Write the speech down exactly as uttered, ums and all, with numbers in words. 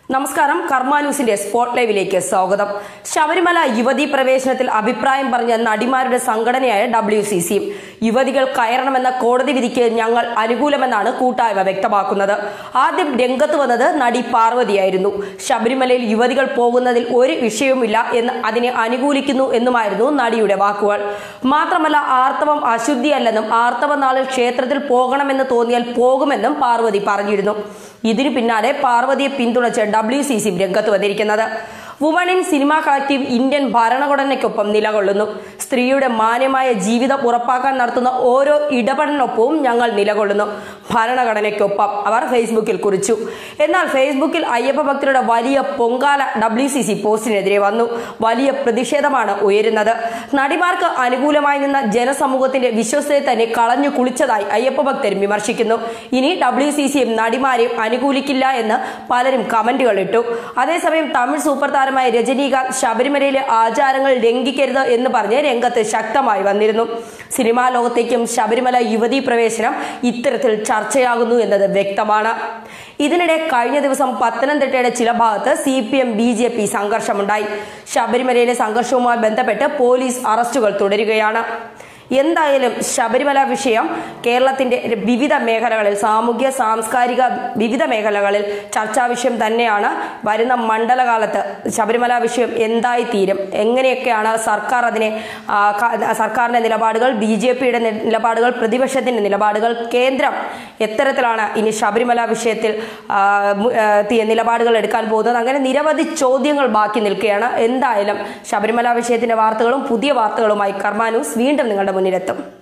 നമസ്കാരം. കർമ്മ ന്യൂസിന്റെ സ്പോട്ട് ലൈവിലേക്ക് സ്വാഗതം. ശബരിമല യുവതീ പ്രവേശനത്തിൽ അഭിപ്രായം പറഞ്ഞ നടിമാരുടെ സംഘടനയായ ഡബ്ല്യു സി സി യുവതികൾ കയറണമെന്ന കോടതി വിധിക്ക് ഞങ്ങൾ അനുകൂലമെന്നാണ് കൂട്ടായ്മ വ്യക്തമാക്കുന്നത്. ആദ്യം രംഗത്ത് വന്നത് നടി പാർവതിയായിരുന്നു. ശബരിമലയിൽ യുവതികൾ പോകുന്നതിൽ ഒരു വിഷയവുമില്ല എന്ന് അതിനെ അനുകൂലിക്കുന്നു എന്നുമായിരുന്നു നടിയുടെ വാക്കുകൾ. മാത്രമല്ല, ആർത്തവം അശുദ്ധിയല്ലെന്നും ആർത്തവ നാളിൽ ക്ഷേത്രത്തിൽ പോകണമെന്ന് തോന്നിയാൽ പോകുമെന്നും പാർവതി പറഞ്ഞിരുന്നു. ഇതിനു പിന്നാലെ പാർവതിയെ പിന്തുണച്ച് ഡബ്ല്യു സി സി രംഗത്ത് വന്നിരിക്കുന്നത്. Woman in cinema collective Indian ഭരണഘടനയ്ക്കൊപ്പം നിലകൊള്ളുന്നു. സ്ത്രീയുടെ മാന്യമായ ജീവിതം ഉറപ്പാക്കാൻ നടത്തുന്ന ഓരോ ഇടപെടലിനൊപ്പവും ഞങ്ങൾ നിലകൊള്ളുന്നു, ഭരണഘടനയ്ക്കൊപ്പം അവർ ഫേസ്ബുക്കിൽ കുറിച്ചു. എന്നാൽ ഫേസ്ബുക്കിൽ അയ്യപ്പ ഭക്തരുടെ വലിയ പൊങ്കാല ഡബ്ല്യു സി സി പോസ്റ്റിനെതിരെ വന്നു. വലിയ പ്രതിഷേധമാണ് ഉയരുന്നത്. നടിമാർക്ക് അനുകൂലമായി നിന്ന ജനസമൂഹത്തിന്റെ വിശ്വസ്തയെ തന്നെ കളഞ്ഞു കുളിച്ചതായി അയ്യപ്പ ഭക്തരും വിമർശിക്കുന്നു. ഇനി ഡബ്ല്യു സി സിയും നടിമാരെയും അനുകൂലിക്കില്ല എന്ന് പലരും കമന്റുകൾ ഇട്ടു. അതേസമയം തമിഴ് സൂപ്പർ താരമായ രജനീകാന്ത് ശബരിമലയിലെ ആചാരങ്ങൾ ലംഘിക്കരുത് എന്ന് പറഞ്ഞ് രംഗത്ത് ശക്തമായി വന്നിരുന്നു. സിനിമാ ലോകത്തേക്കും ശബരിമല യുവതീ പ്രവേശനം ഇത്തരത്തിൽ ചർച്ചയാകുന്നു എന്നത് വ്യക്തമാണ്. ഇതിനിടെ കഴിഞ്ഞ ദിവസം പത്തനംതിട്ടയുടെ ചില ഭാഗത്ത് C P M B J P സംഘർഷമുണ്ടായി. ശബരിമലയിലെ സംഘർഷവുമായി ബന്ധപ്പെട്ട് പോലീസ് അറസ്റ്റുകൾ തുടരുകയാണ്. എന്തായാലും ശബരിമല വിഷയം കേരളത്തിന്റെ വിവിധ മേഖലകളിൽ, സാമൂഹ്യ സാംസ്കാരിക വിവിധ മേഖലകളിൽ ചർച്ചാ വിഷയം തന്നെയാണ്. വരുന്ന മണ്ഡലകാലത്ത് ശബരിമല വിഷയം എന്തായി തീരും, എങ്ങനെയൊക്കെയാണ് സർക്കാർ അതിനെ സർക്കാരിന്റെ നിലപാടുകൾ, ബി ജെ പിയുടെ നിലപാടുകൾ, പ്രതിപക്ഷത്തിന്റെ നിലപാടുകൾ, കേന്ദ്രം എത്തരത്തിലാണ് ഇനി ശബരിമല വിഷയത്തിൽ നിലപാടുകൾ എടുക്കാൻ പോകുന്നത്, അങ്ങനെ നിരവധി ചോദ്യങ്ങൾ ബാക്കി നിൽക്കുകയാണ്. എന്തായാലും ശബരിമല വിഷയത്തിന്റെ വാർത്തകളും പുതിയ വാർത്തകളുമായി കർമ്മ ന്യൂസ് വീണ്ടും നിങ്ങളുടെ മുന്നിലെത്തും.